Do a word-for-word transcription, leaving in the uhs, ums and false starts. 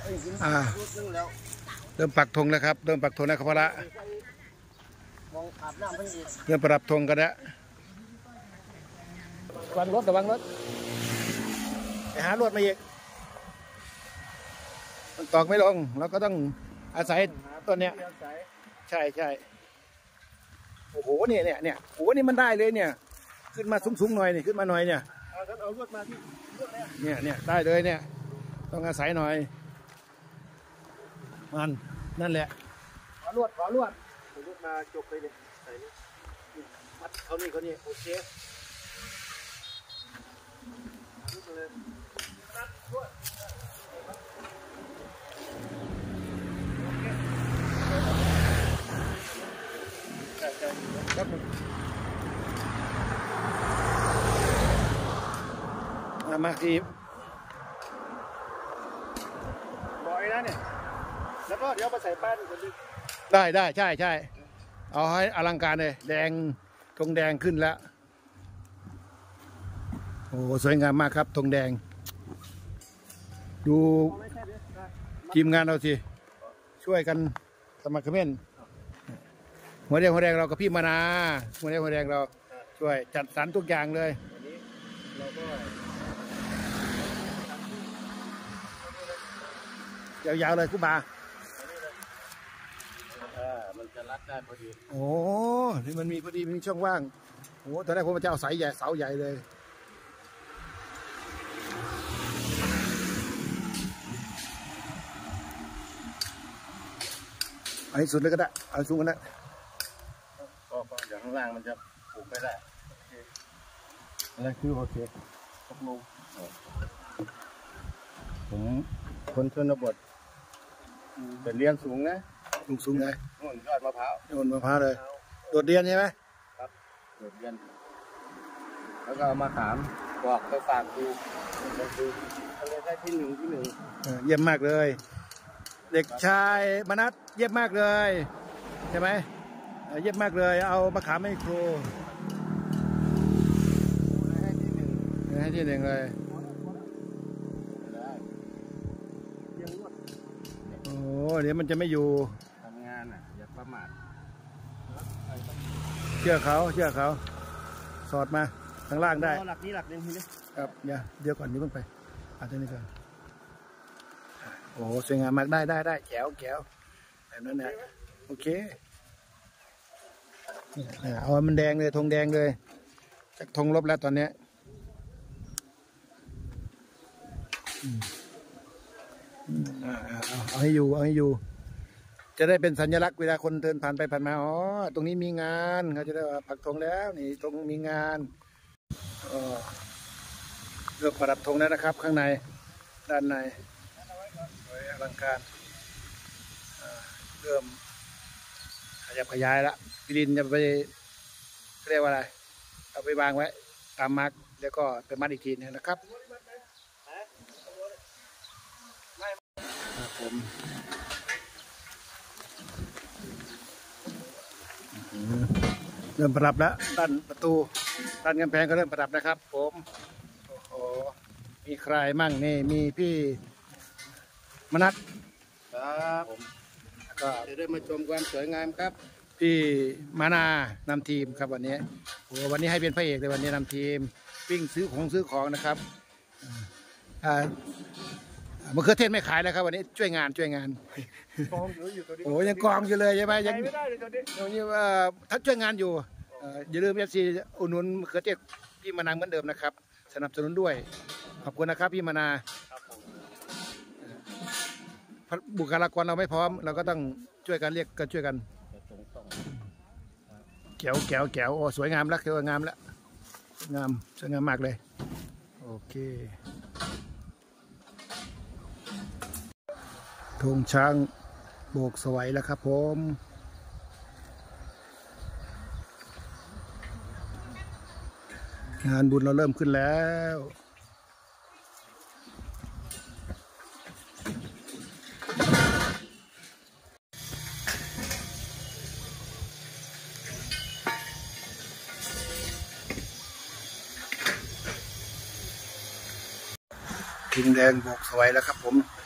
อ่าเริ่มปักธงแล้วครับเริ่มปักธงแล้วครับพระเริ่มปรับธงกันแล้ววางรถระวังรถไปหารถมาอีกมันตอกไม่ลงเราก็ต้องอาศัยต้นเนี้ยใช่ใช่โอ้โหเนี่ยเนี่ยเนี่ยโอ้โหนี่มันได้เลยเนี่ยขึ้นมาสูงๆหน่อยนี่ขึ้นมาหน่อยเนี่ยเอาลวดมาที่เนี่ยเนี่ยได้เลยเนี่ยต้องอาศัยหน่อยมันนั่นแหละขอลวดขอลวดลวดมาจบไปเลยใส่นี่มัดเขานี่เขานี่โอเคครับมาทีบ่อยนะเนี่ยแล้วก็เดี๋ยวมาใส่ป้ายคนนึงได้ได้ใช่ใช่เอาให้อลังการเลยแดงธงแดงขึ้นแล้วโอ้สวยงามมากครับธงแดงดูทีมงานเราสิช่วยกันสมัครคอมเมนต์หัวแดงหัวแดงเรากับพี่มานาหัวแดงหัวแดงเราช่วยจัดสรรทุกอย่างเลยยาวๆเลยคู่บามันจะรัดได้พอดีโอ้ที่มันมีพอดีมีช่องว่างโอ้ตอนแรกผมจะเอาเสาใหญ่เสาใหญ่เลยเอาให้สุดเลยก็ได้เอาสูงกันนะก็เดี๋ยวข้างล่างมันจะผูกไม่ได้อะไรคือโอเคตกลงผมคนชนบทแต่เรียนสูงนะสูงสูงเลยโน่นยอดมะพร้าวโน่นมะพร้าวเลยโดดเรียนใช่ไหมครับโดดเรียนแล้วก็มาถามบอกไปฝากดูไปดูอะไรได้ที่หนึ่งที่หนึ่งเยี่ยมมากเลยเด็กชายมนัสเยี่ยมมากเลยใช่ไหมเยี่ยมมากเลยเอามะขามให้ครูให้ที่หนึ่งให้ที่หนึ่งเลยโอ้เดี๋ยวมันจะไม่อยู่ทำงานอ่ะอย่าประมาทเชื่อเขาเชื่อเขาสอดมาข้างล่างได้หลักนี้หลักนึงทีนี้ครับเดี๋ยวเดี๋ยวก่อนนี้เพิ่งไปอาจจะนี่ก่อนโอ้สวยงามมากได้ได้ได้แก้วแก้วแบบนั้นนะโอเคเอามันแดงเลยธงแดงเลยจากธงลบแล้วตอนนี้เอาให้อยู่เอาให้อยู่จะได้เป็นสัญลักษณ์เวลาคนเดินผ่านไปผ่านมาอ๋อตรงนี้มีงานเขาจะได้ว่าปักธงแล้วนี่ตรงมีงานเริ่มประดับธงแล้วนะครับข้างในด้านในสวยอลังการเริ่มขยับขยายละพี่ลินจะไปเรียกว่าอะไรเอาไปวางไว้ตามมาร์กแล้วก็ไปมัดอีกทีนึงนะครับผมเริ่มประดับแล้วด้านประตูด้านกำแพงก็เริ่มประดับนะครับผมโอ้โหมีใครมั่งนี่มีพี่มนัสครับผมก็จะได้มาชมความสวยงามครับพี่มานานำทีมครับวันนี้โอ้วันนี้ให้เป็นพระเอกเลยวันนี้นำทีมวิ่งซื้อของซื้อของนะครับอ่ามะเขือเทศไม่ขายแล้วครับวันนี้ช่วยงานช่วยงานกองอยู่ตัวนี้โอ้ยังกองอยู่เลยใช่ไหมยังไม่ได้เลยตัวนี้ตรงนี้ว่าท่านช่วยงานอยู่อย่าลืมเอฟซีอุดหนุนมะเขือเทศพี่มานาเหมือนเดิมนะครับสนับสนุนด้วยขอบคุณนะครับพี่มานาบุคลากรเราไม่พร้อมเราก็ต้องช่วยกันเรียกกันช่วยกันแก้วแก้วแก้วโอ้สวยงามแล้วสวยงามแล้วงามสวยงามมากเลยโอเคธงช้างโบกสวยแล้วครับผมงานบุญเราเริ่มขึ้นแล้วธงแดงโบกสวยแล้วครับผม